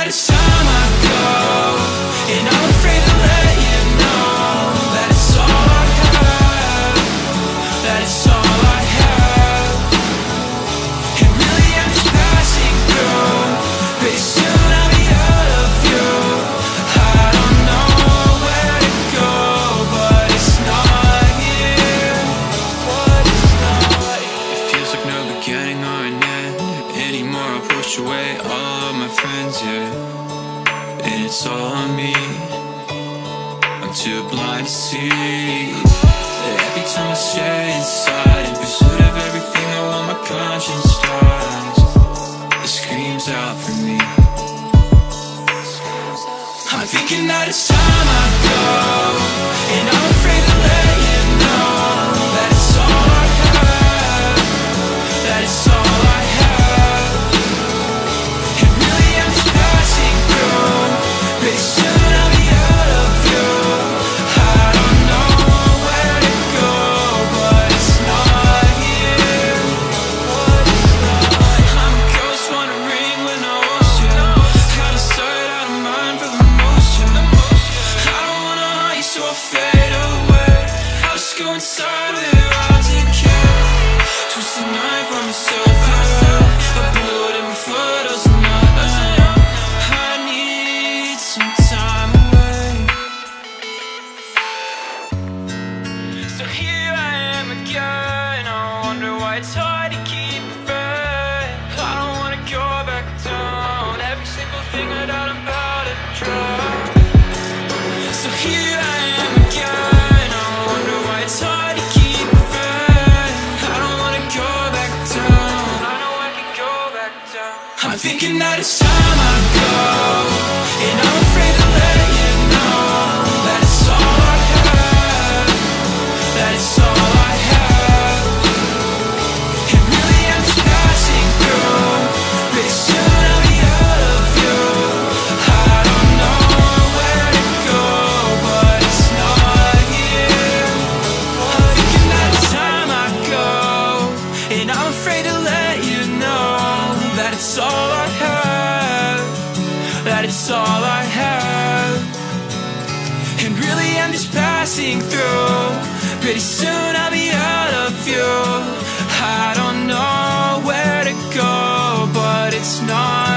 it's time I go, and I'm afraid to let you know that it's all I have, that it's all I have. And really I'm just passing through, pretty soon I'll be out of view. I don't know where to go, but it's not here, but it's not here. It feels like no beginning or an end anymore. I'll push away all of my friends, yeah, and it's all on me. I'm too blind to see that every time I stay inside in pursuit of everything I want, my conscience dies. It screams out for me. I'm thinking that it's time I go, and I'm afraid to let you know that it's all I have, that it's all I have. And really I'm just passing through, pretty soon I'll be out of view. I don't know where to go, but it's not here, but it's not. I'm a ghost wandering with no ocean, out of sight, out of mind for the motion. I don't wanna haunt you, so I fade away. I'll just go inside with it all together. Twist the knife on myself, yeah. A bullet in my foot doesn't matter. I need some time away. So here I am again. I wonder why it's hard to keep it faith. I don't wanna go back down. Every single thing I doubt I'm about to drop. So here I am again. I wonder why it's hard to keep it faith. I don't wanna go back down. I know I can go back down. I'm thinking that it's time I go, and I'm afraid to let you know that it's all I have, that it's all I have. And really I'm just passing through, pretty soon I'll be out of view. I don't know where to go, but it's not here. I'm thinking that it's time I go, and I'm afraid to let you know that it's all I have, that it's all I have. And really I'm just passing through, pretty soon I'll be out of view. I don't know where to go, but it's not